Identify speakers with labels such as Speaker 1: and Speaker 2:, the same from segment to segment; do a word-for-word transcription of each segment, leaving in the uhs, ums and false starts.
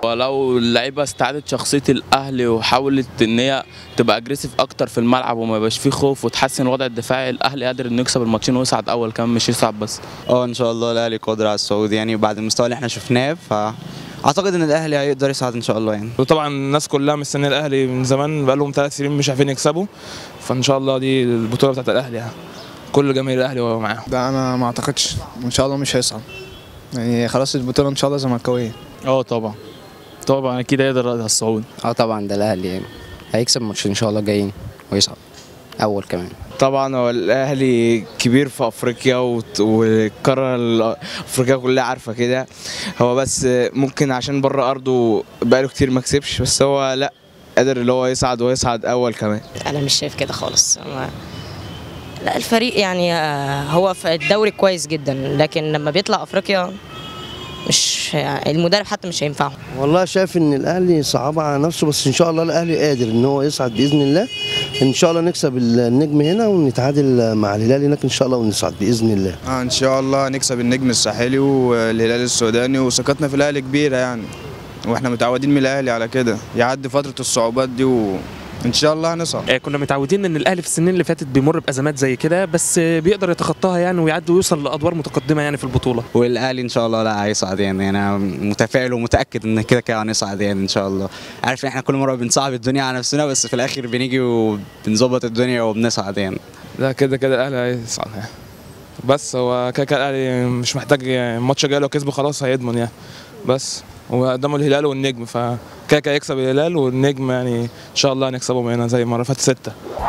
Speaker 1: ولو اللعيبه استعادت شخصيه الاهلي وحاولت ان هي تبقى اجريسيف اكتر في الملعب وما يبقاش فيه خوف وتحسن الوضع الدفاعي، الاهلي قادر انه يكسب الماتشين ويصعد اول كمان مش يصعد بس.
Speaker 2: اه ان شاء الله الاهلي قادر على الصعود يعني بعد المستوى اللي احنا شفناه، فاعتقد ان الاهلي هيقدر يصعد ان شاء الله يعني.
Speaker 3: وطبعا الناس كلها مستنيه الاهلي من زمان، بقى لهم ثلاث سنين مش عارفين يكسبوا، فان شاء الله دي البطوله بتاعت الاهلي يعني. كل جماهير الاهلي وهو معاهم.
Speaker 4: ده انا ما اعتقدش، وان شاء الله مش هيصعد يعني، خلاص البطوله ان شاء الله زملكاويه.
Speaker 5: اه طبعا طبعا اكيد هيقدر على الصعود.
Speaker 6: اه طبعا ده الاهلي يعني هيكسب ماتش ان شاء الله جايين ويصعد اول كمان.
Speaker 7: طبعا هو الاهلي كبير في افريقيا والقاره الافريقيه كلها عارفه كده، هو بس ممكن عشان بره ارضه بقاله كتير ما كسبش، بس هو لا قادر اللي هو يصعد ويصعد اول كمان.
Speaker 8: انا مش شايف كده خالص. لا الفريق يعني هو في الدوري كويس جدا، لكن لما بيطلع افريقيا مش المدرب حتى مش هينفعه.
Speaker 9: والله شايف ان الاهلي صعب على نفسه، بس ان شاء الله الاهلي قادر ان هو يصعد باذن الله. ان شاء الله نكسب النجم هنا ونتعادل مع الهلال هناك ان شاء الله ونصعد باذن الله.
Speaker 10: اه ان شاء الله نكسب النجم الساحلي والهلال السوداني، وثقتنا في الاهلي كبيره يعني، واحنا متعودين من الاهلي على كده يعدي فتره الصعوبات دي و ان شاء الله هنصعد.
Speaker 11: كنا متعودين ان الاهلي في السنين اللي فاتت بيمر بازمات زي كده، بس بيقدر يتخطاها يعني ويعدي ويوصل لادوار متقدمه يعني في البطوله.
Speaker 2: والاهلي ان شاء الله لا هيصعد يعني، انا متفائل ومتاكد ان كده كده هنصعد يعني ان شاء الله. عارف احنا كل مره بنصعب الدنيا على نفسنا، بس في الاخر بنيجي وبنظبط الدنيا وبنصعد يعني.
Speaker 3: لا كده كده الاهلي هيصعد يعني، بس هو كده كده الاهلي مش محتاج يعني، الماتش جاي لو كسبه خلاص هيضمن يعني، بس هو قدامه الهلال والنجم، فكده كده يكسب الهلال والنجم يعني ان شاء الله هنكسبهم هنا زي المره اللي فاتت سته.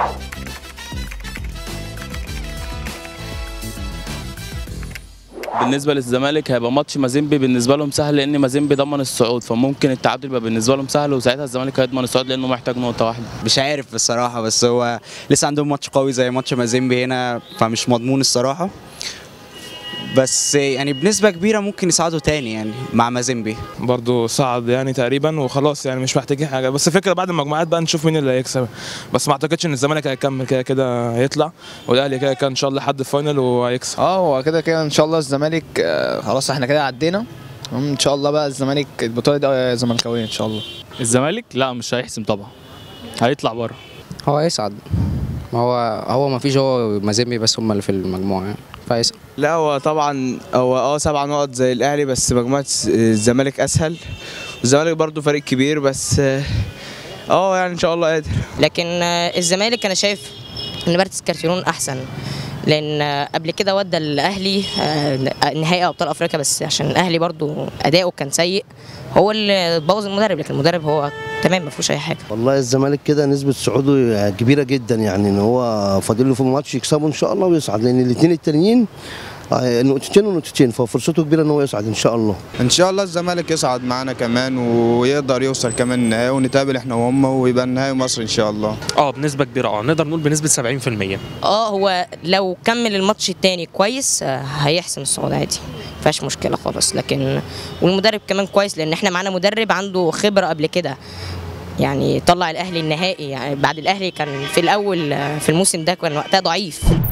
Speaker 1: بالنسبه للزمالك هيبقى ماتش مازيمبي بالنسبه لهم سهل، لان مازيمبي ضمن الصعود، فممكن التعادل يبقى بالنسبه لهم سهل، وساعتها الزمالك هيضمن الصعود لانه محتاج نقطه واحده.
Speaker 2: مش عارف الصراحه، بس هو لسه عندهم ماتش قوي زي ماتش مازيمبي هنا، فمش مضمون الصراحه، بس يعني بنسبه كبيره ممكن يصعدوا تاني يعني مع مازيمبي.
Speaker 3: برضه صعد يعني تقريبا وخلاص يعني مش محتاجين حاجه، بس الفكره بعد المجموعات بقى نشوف مين اللي هيكسب، بس ما اعتقدش ان الزمالك هيكمل، كده كده هيطلع، والاهلي كده كده ان شاء الله لحد الفاينل وهيكسب.
Speaker 4: اه هو كده كده ان شاء الله الزمالك آه خلاص احنا كده عدينا، ان شاء الله بقى الزمالك البطوله دي زملكاويه ان شاء الله.
Speaker 5: الزمالك لا مش هيحسم طبعا، هيطلع بره.
Speaker 6: هو هيصعد، ما هو هو ما فيش هو مازيمبي بس هم اللي في المجموعه يعني فهيصعد.
Speaker 7: لا هو طبعا هو اه سبع نقط زي الاهلي، بس مجموعه الزمالك اسهل، والزمالك برضو فريق كبير، بس اه يعني ان شاء الله قادر.
Speaker 8: لكن الزمالك انا شايف ان بارتس كارتيرون احسن، لان قبل كده ودى الاهلي نهائي ابطال افريقيا، بس عشان الاهلي برضو اداؤه كان سيء هو اللي بوظ المدرب، لكن المدرب هو تمام ما فيهوش اي حاجه.
Speaker 9: والله الزمالك كده نسبه صعوده كبيره جدا يعني، ان هو فاضل له في الماتش يكسبه ان شاء الله ويصعد، لان الاثنين التانيين نقطتين ونقطتين، ففرصته كبيره ان هو يصعد ان شاء الله.
Speaker 10: ان شاء الله الزمالك يصعد معانا كمان ويقدر يوصل كمان النهائي، ونتقابل احنا وهم ويبقى النهائي مصر ان شاء الله.
Speaker 11: اه بنسبه كبيره، اه نقدر نقول بنسبه سبعين في المية.
Speaker 8: اه هو لو كمل الماتش الثاني كويس هيحسم الصعود عادي، ما فيهاش مشكله خالص، لكن والمدرب كمان كويس، لان احنا معانا مدرب عنده خبره قبل كده يعني، طلع الاهلي النهائي يعني، بعد الاهلي كان في الاول في الموسم ده كان وقتها ضعيف.